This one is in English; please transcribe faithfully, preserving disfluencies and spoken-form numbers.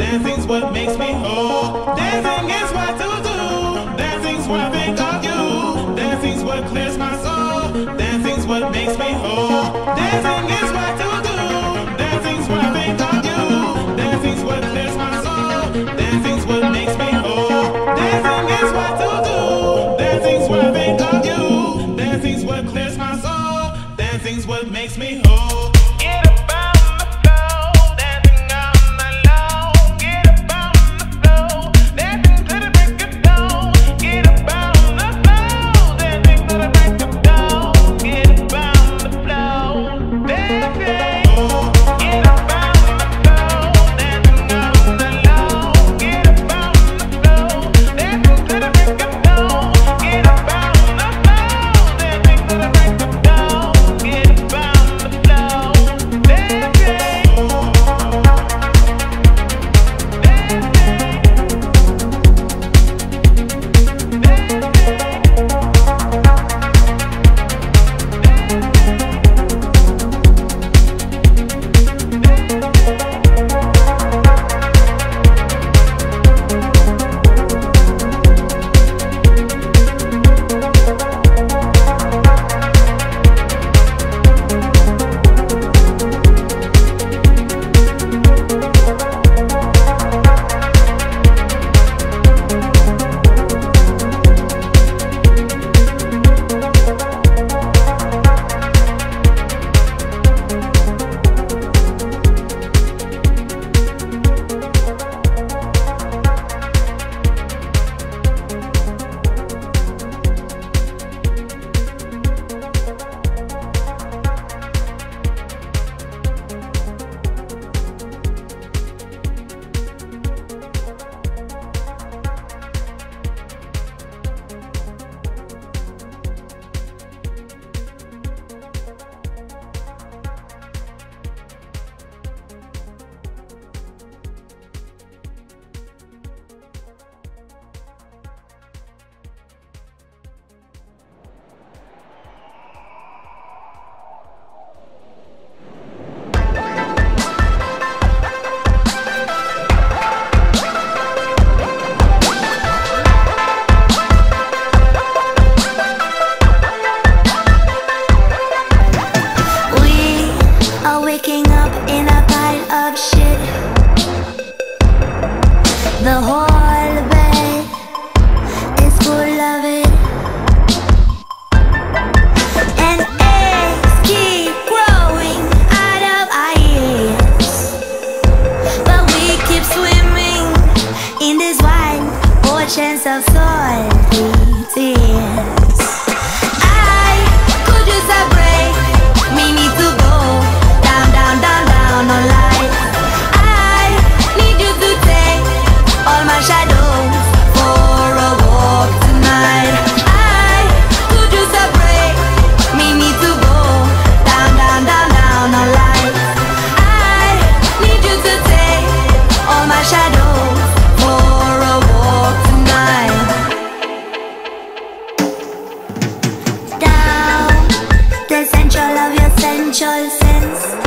Dancing's what makes me whole. Dancing is what to do. Dancing's what I think of you. Dancing's what clears my soul. Dancing's what makes me whole. Dancing is what to do. Dancing's what I think of you. Dancing's what clears my soul. Dancing's what makes me whole. Dancing is what to do. Dancing's what I think of you. Dancing's what clears my soul. Dancing's what makes me whole. Get up on the floor, dancing on the low. Get up on the floor, dancing to the break of dawn. Get up on the floor, dancing to the break of dawn. Get up on the floor, dancing. Get up on the floor, dancing on the low. Get up on the floor, dancing to the break of dawn. Get up on the floor, dancing to the break of dawn. Get up on the floor, dancing. Waking up in a pile of shit. The whole bed is full of it, and eggs keep growing out of our ears. But we keep swimming in these wide oceans of salty tears. I could use a break, me need to go down, down, down, down on life. I need you to take all my shadows for a walk tonight. I could use a break, me need to go down, down, down, down on life. I need you to take all my shadows for a walk tonight. Down the central of your central sense.